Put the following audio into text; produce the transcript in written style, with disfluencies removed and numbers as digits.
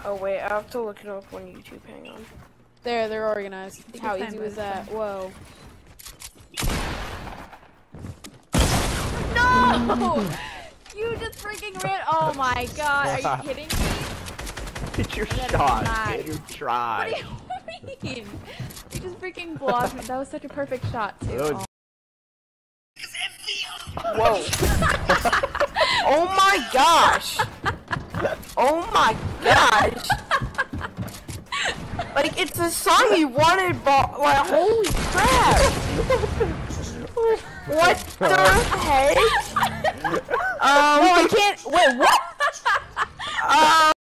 Oh wait, I have to look it up on YouTube. Hang on. There, they're organized. How easy was that? Whoa. No! You just freaking ran. Oh my god, are you kidding me? It's your shot. Get your try. What do you mean? You just freaking blocked me. That was such a perfect shot, too. Oh. Whoa. Oh my gosh. Oh my gosh. Like, it's a song you wanted, but, like, holy crap. What the heck? No, I can't. Wait, what?